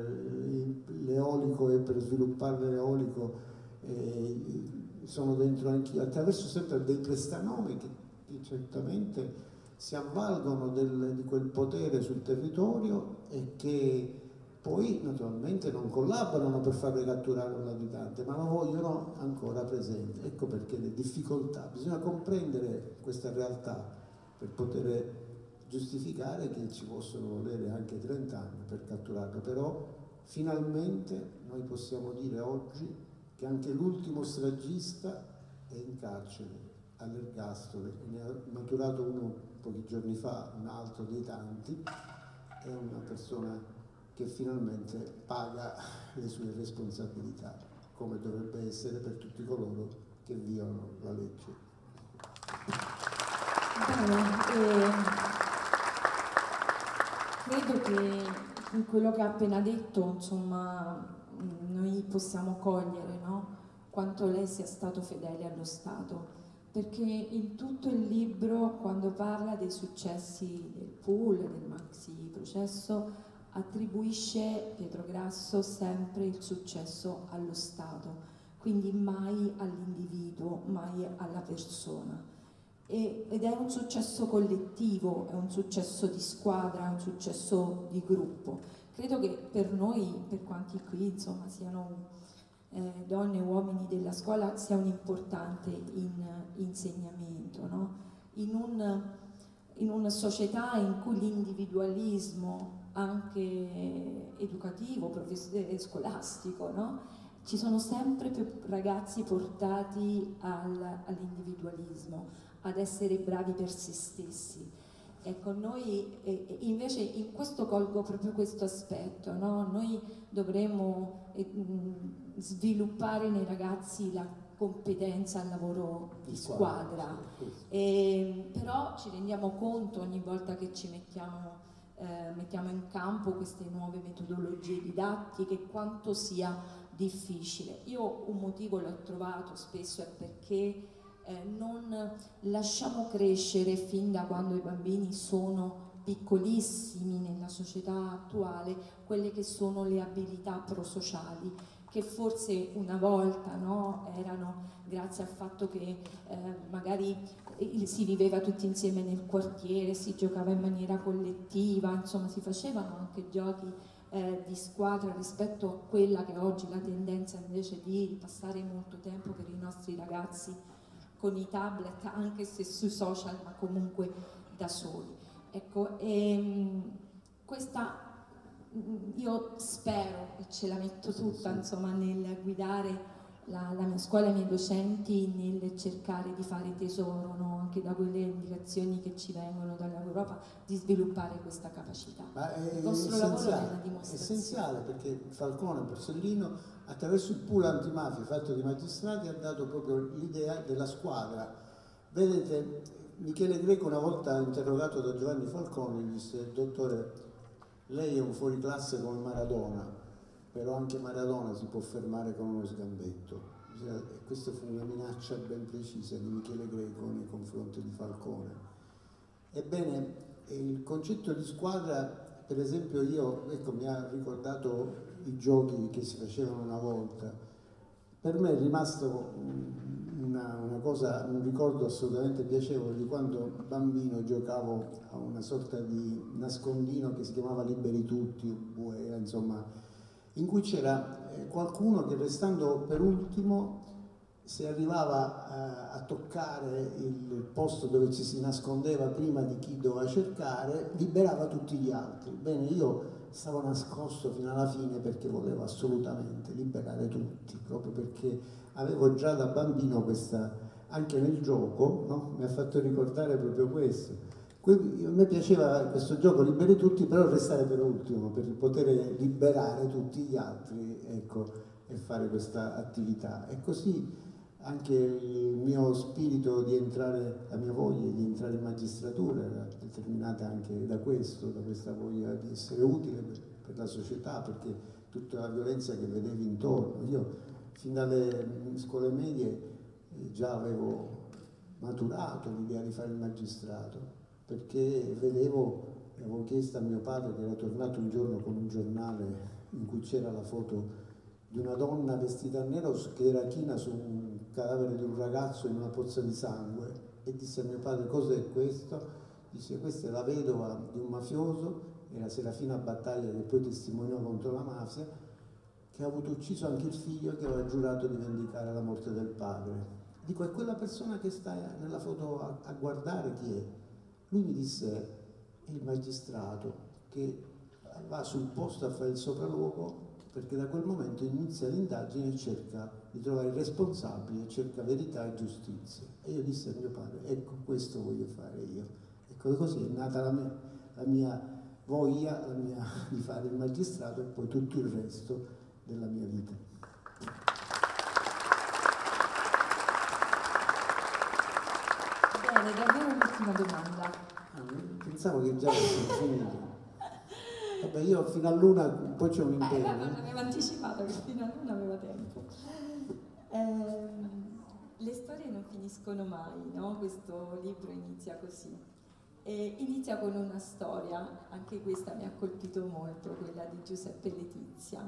B: l'eolico e per sviluppare l'eolico, eh, sono dentro anch'io, attraverso sempre dei prestanomi che, che certamente si avvalgono del, di quel potere sul territorio e che poi naturalmente non collaborano per farle catturare un latitante, ma lo vogliono ancora presente. Ecco perché le difficoltà, bisogna comprendere questa realtà per poter giustificare che ci possono volere anche trenta anni per catturarlo, però finalmente noi possiamo dire oggi che anche l'ultimo stragista è in carcere all'ergastolo, ne ha maturato uno pochi giorni fa, un altro dei tanti, è una persona che finalmente paga le sue responsabilità, come dovrebbe essere per tutti coloro che violano la legge.
A: Bene, eh, credo che in quello che ha appena detto, insomma, noi possiamo cogliere, no? Quanto lei sia stato fedele allo Stato. Perché in tutto il libro, quando parla dei successi del pool, del maxi processo, attribuisce Pietro Grasso sempre il successo allo Stato, quindi mai all'individuo, mai alla persona. E, ed è un successo collettivo, è un successo di squadra, è un successo di gruppo. Credo che per noi, per quanti qui, insomma, siano eh, donne e uomini della scuola sia un importante in, insegnamento, no? In un, in una società in cui l'individualismo anche educativo, profes- scolastico, no? Ci sono sempre più ragazzi portati al, all'individualismo, ad essere bravi per se stessi. Ecco, noi eh, invece in questo colgo proprio questo aspetto, no? Noi dovremmo eh, mh, sviluppare nei ragazzi la competenza al lavoro di squadra, e, però ci rendiamo conto ogni volta che ci mettiamo, eh, mettiamo in campo queste nuove metodologie didattiche quanto sia difficile. Io un motivo l'ho trovato spesso, è perché eh, non lasciamo crescere fin da quando i bambini sono piccolissimi nella società attuale quelle che sono le abilità prosociali, che forse una volta, no, erano grazie al fatto che eh, magari si viveva tutti insieme nel quartiere, si giocava in maniera collettiva, insomma si facevano anche giochi eh, di squadra rispetto a quella che oggi la tendenza invece di passare molto tempo per i nostri ragazzi con i tablet, anche se sui social, ma comunque da soli. Ecco, ehm, questa io spero, e ce la metto tutta insomma nel guidare la, la mia scuola e i miei docenti nel cercare di fare tesoro, no? Anche da quelle indicazioni che ci vengono dall'Europa, di sviluppare questa capacità.
B: Ma è
A: il vostro lavoro è una dimostrazione.
B: essenziale, perché Falcone, Borsellino, attraverso il pool antimafia fatto di magistrati, ha dato proprio l'idea della squadra. Vedete, Michele Greco una volta interrogato da Giovanni Falcone gli disse: dottore, lei è un fuoriclasse come Maradona, però anche Maradona si può fermare con uno sgambetto. E questa fu una minaccia ben precisa di Michele Greco nei confronti di Falcone. Ebbene, il concetto di squadra, per esempio, io, ecco, mi ha ricordato i giochi che si facevano una volta. Per me è rimasto una, una cosa, un ricordo assolutamente piacevole di quando bambino giocavo a una sorta di nascondino che si chiamava Liberi Tutti, Buera, insomma, in cui c'era qualcuno che, restando per ultimo, se arrivava a, a toccare il posto dove ci si nascondeva prima di chi doveva cercare, liberava tutti gli altri. Bene, io stavo nascosto fino alla fine perché volevo assolutamente liberare tutti, proprio perché avevo già da bambino questa, anche nel gioco, no? Mi ha fatto ricordare proprio questo. A me piaceva questo gioco Liberi Tutti, però restare per ultimo, per poter liberare tutti gli altri, ecco, e fare questa attività. E così anche il mio spirito di entrare, la mia voglia di entrare in magistratura era determinata anche da questo, da questa voglia di essere utile per, per la società, perché tutta la violenza che vedevi intorno. Io fin dalle scuole medie già avevo maturato l'idea di fare il magistrato, perché vedevo, avevo chiesto a mio padre, che era tornato un giorno con un giornale in cui c'era la foto di una donna vestita a nero che era china su un cadavere di un ragazzo in una pozza di sangue, e disse a mio padre: cos'è questo? Disse: questa è la vedova di un mafioso, era Serafina Battaglia, che poi testimoniò contro la mafia, che ha avuto ucciso anche il figlio, che aveva giurato di vendicare la morte del padre. Dico: è quella persona che sta nella foto a, a guardare, chi è? Lui mi disse: è il magistrato che va sul posto a fare il sopralluogo, perché da quel momento inizia l'indagine e cerca di trovare il responsabile, cerca verità e giustizia. E io dissi a mio padre: ecco, questo voglio fare io. Ecco, così è nata la mia, la mia voglia la mia, di fare il magistrato, e poi tutto il resto della mia vita.
A: Bene, davvero un'ultima domanda.
B: Ah, pensavo che già fosse finito. Vabbè, io fino all'una poi c'è un impegno.
A: Eh, non avevo anticipato che fino all'una aveva tempo. Eh, le storie non finiscono mai, no? Questo libro inizia così. E inizia con una storia, anche questa mi ha colpito molto, quella di Giuseppe Letizia.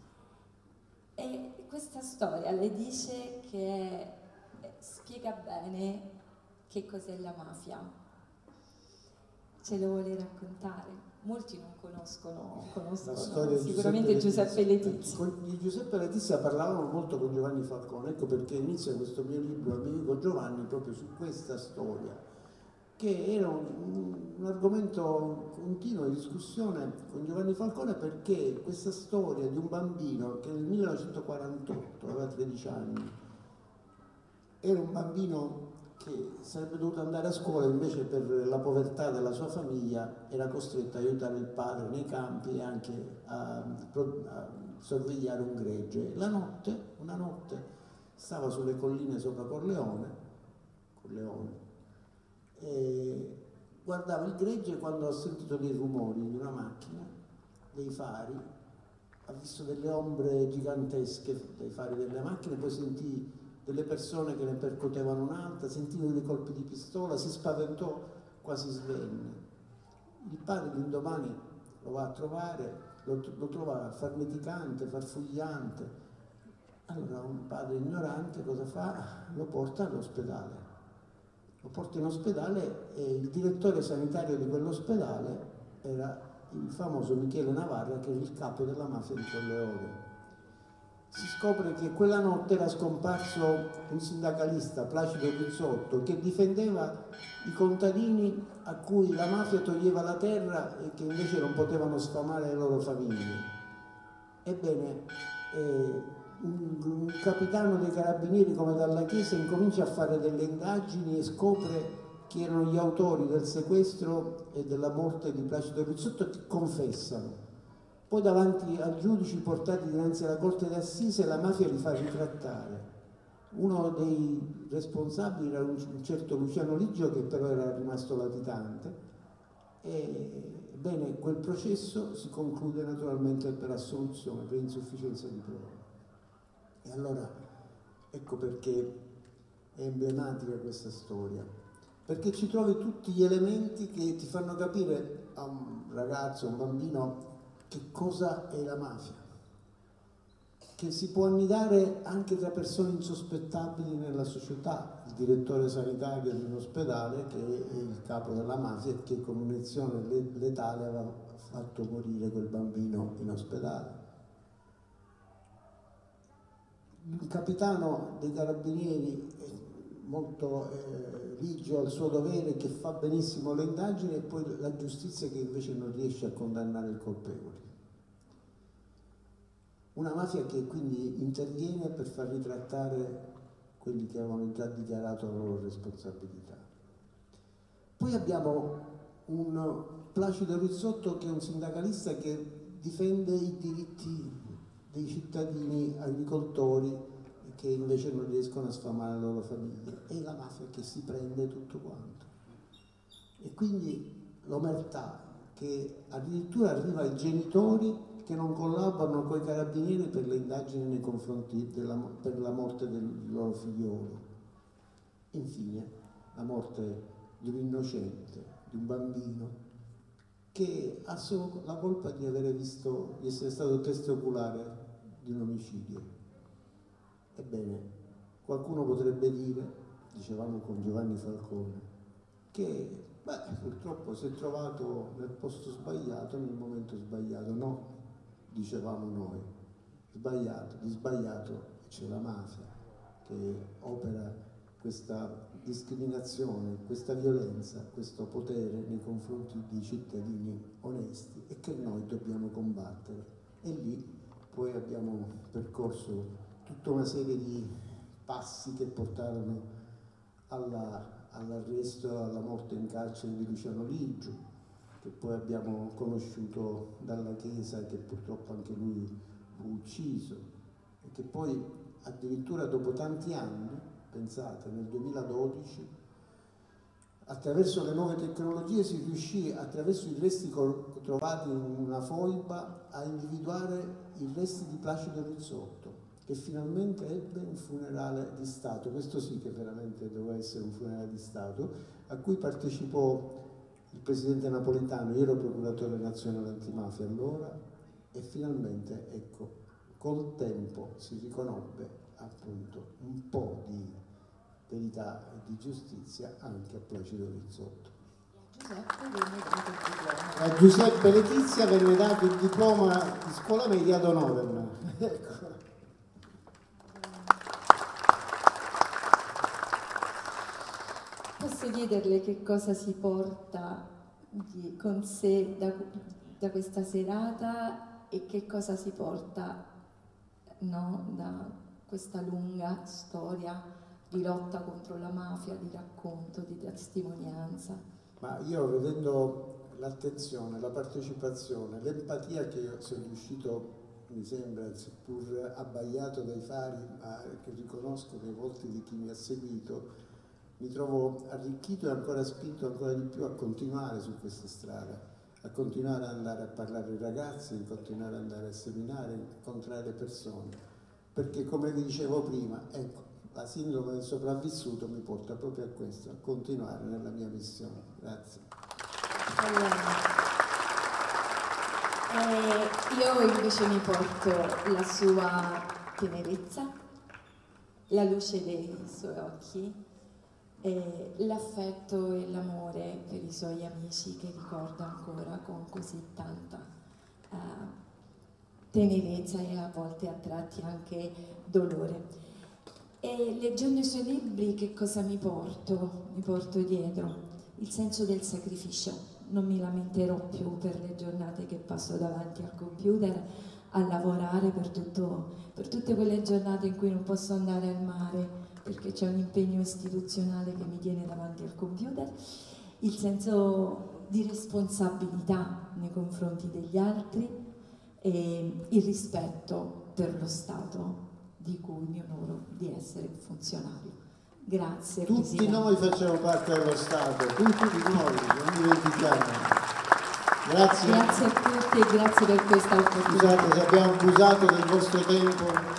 A: E questa storia le dice che spiega bene che cos'è la mafia. Ce lo vuole raccontare? molti non conoscono, conoscono
B: la storia
A: sicuramente Giuseppe Letizia.
B: Con di Giuseppe Letizia parlavamo molto con Giovanni Falcone, ecco perché inizia questo mio libro, amico Giovanni, proprio su questa storia, che era un, un argomento continuo di discussione con Giovanni Falcone, perché questa storia di un bambino che nel millenovecentoquarantotto aveva tredici anni, era un bambino che sarebbe dovuto andare a scuola, invece per la povertà della sua famiglia era costretto a aiutare il padre nei campi e anche a, a sorvegliare un gregge. La notte, una notte, stava sulle colline sopra Corleone, Corleone e guardava il gregge quando ha sentito dei rumori di una macchina, dei fari, ha visto delle ombre gigantesche dei fari delle macchine, poi sentì delle persone che ne percutevano un'altra, sentiva dei colpi di pistola, si spaventò, quasi svenne. Il padre l'indomani lo va a trovare, lo, lo trova farneticante, farfugliante. Allora un padre ignorante cosa fa? Lo porta all'ospedale. Lo porta in ospedale e il direttore sanitario di quell'ospedale era il famoso Michele Navarra, che era il capo della mafia di Corleone. Si scopre che quella notte era scomparso un sindacalista, Placido Rizzotto, che difendeva i contadini a cui la mafia toglieva la terra e che invece non potevano sfamare le loro famiglie. Ebbene, eh, un, un capitano dei carabinieri come Dalla Chiesa incomincia a fare delle indagini e scopre chi erano gli autori del sequestro e della morte di Placido Rizzotto, che confessano. Poi davanti ai giudici portati dinanzi alla corte d'assise la mafia li fa ritrattare. Uno dei responsabili era un certo Luciano Liggio, che però era rimasto latitante. E, bene, quel processo si conclude naturalmente per assoluzione, per insufficienza di prove. E allora ecco perché è emblematica questa storia, perché ci trovi tutti gli elementi che ti fanno capire a un ragazzo, a un bambino, che cosa è la mafia, che si può annidare anche tra persone insospettabili nella società. Il direttore sanitario di un ospedale, che è il capo della mafia e che con un'iniezione letale aveva fatto morire quel bambino in ospedale. Il capitano dei carabinieri è molto eh, ligio al suo dovere, che fa benissimo le indagini, e poi la giustizia che invece non riesce a condannare il colpevole. Una mafia che quindi interviene per far ritrattare quelli che avevano già dichiarato la loro responsabilità. Poi abbiamo un Placido Rizzotto, che è un sindacalista che difende i diritti dei cittadini agricoltori che invece non riescono a sfamare le loro famiglie, e la mafia che si prende tutto quanto. E quindi l'omertà, che addirittura arriva ai genitori che non collaborano con i carabinieri per le indagini nei confronti della, per la morte del loro figliolo. Infine, la morte di un innocente, di un bambino, che ha solo la colpa di avere visto, di essere stato teste oculare di un omicidio. Ebbene, qualcuno potrebbe dire, dicevamo con Giovanni Falcone, che beh, purtroppo si è trovato nel posto sbagliato, nel momento sbagliato. No, dicevamo noi, sbagliato, di sbagliato c'è la mafia che opera questa discriminazione, questa violenza, questo potere nei confronti di cittadini onesti, e che noi dobbiamo combattere. E lì poi abbiamo percorso tutta una serie di passi che portarono alla, all'arresto e alla morte in carcere di Luciano Liggio, che poi abbiamo conosciuto Dalla Chiesa, che purtroppo anche lui fu ucciso, e che poi addirittura dopo tanti anni, pensate, nel duemiladodici, attraverso le nuove tecnologie si riuscì, attraverso i resti trovati in una foiba, a individuare i resti di Placido Rizzotto, che finalmente ebbe un funerale di Stato. Questo sì che veramente doveva essere un funerale di Stato, a cui partecipò il presidente Napolitano. Io ero procuratore nazionale antimafia allora, e finalmente, ecco, col tempo si riconobbe appunto un po' di verità e di giustizia anche a Placido Rizzotto. A Giuseppe Letizia venne dato il diploma di scuola media ad honorem. Ecco.
A: Posso chiederle che cosa si porta di, con sé da, da questa serata e che cosa si porta, no, da questa lunga storia di lotta contro la mafia, di racconto, di testimonianza?
B: Ma io, vedendo l'attenzione, la partecipazione, l'empatia che io sono riuscito, mi sembra, seppur abbaiato dai fari, ma che riconosco nei volti di chi mi ha seguito, mi trovo arricchito e ancora spinto ancora di più a continuare su questa strada, a continuare ad andare a parlare ai ragazzi, a continuare ad andare a seminare, a incontrare le persone, perché come vi dicevo prima, ecco, la sindrome del sopravvissuto mi porta proprio a questo, a continuare nella mia missione. Grazie.
A: Allora, eh, io invece mi porto la sua tenerezza, la luce dei suoi occhi, eh, l'affetto e l'amore per i suoi amici che ricorda ancora con così tanta eh, tenerezza e a volte a tratti anche dolore. E leggendo i suoi libri che cosa mi porto? Mi porto dietro il senso del sacrificio. Non mi lamenterò più per le giornate che passo davanti al computer a lavorare, per, tutto, per tutte quelle giornate in cui non posso andare al mare perché c'è un impegno istituzionale che mi tiene davanti al computer, il senso di responsabilità nei confronti degli altri e il rispetto per lo Stato di cui mi onoro di essere funzionario. Grazie.
B: Tutti
A: Presidente.
B: Noi facciamo parte dello Stato, tutti noi, non dimentichiamo. Grazie.
A: Grazie a tutti e grazie per questa opportunità.
B: Scusate se abbiamo abusato del vostro tempo.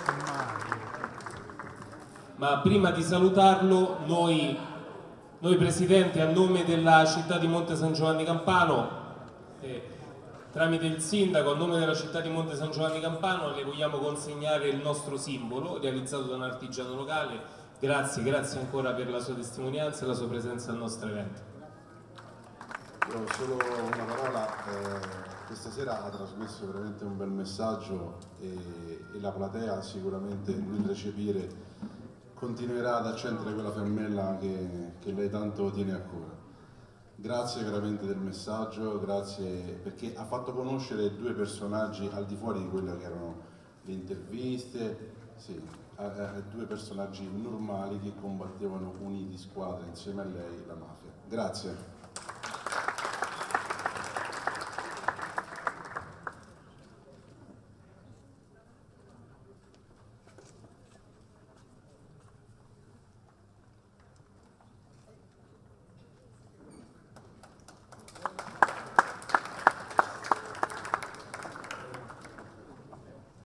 C: Ma prima di salutarlo, noi, noi Presidente, a nome della città di Monte San Giovanni Campano, eh, tramite il Sindaco, a nome della città di Monte San Giovanni Campano, le vogliamo consegnare il nostro simbolo, realizzato da un artigiano locale. Grazie, grazie ancora per la sua testimonianza e la sua presenza al nostro evento.
D: Io ho solo una parola, eh, questa sera ha trasmesso veramente un bel messaggio e, e la platea sicuramente nel recepire continuerà ad accendere quella fiammella che, che lei tanto tiene a cuore. Grazie veramente del messaggio, grazie perché ha fatto conoscere due personaggi al di fuori di quelle che erano le interviste, sì, a, a due personaggi normali che combattevano uniti squadra insieme a lei la mafia. Grazie.